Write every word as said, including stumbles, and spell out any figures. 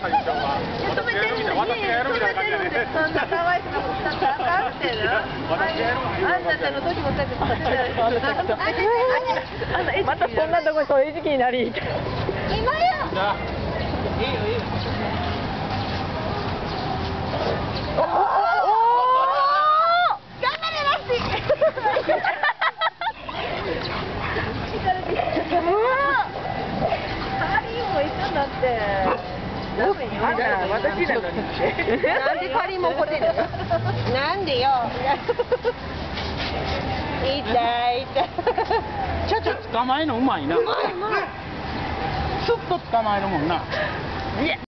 最初は。 止めてるんで、止めてるんで、そんな可愛くなことしたらあかんってな。あんたたの時もさっき使ってたやつ。 またこんなとこにそういう時期になり。 今よ。いいよいいよ。おおおお。頑張れラッシー。だってダメよ。 私なのに。 なんでカリもこてるの？なんでよ。痛い痛い。 ちょっと捕まえるのうまいな。 うまいうまい。 スッと捕まえるもんな。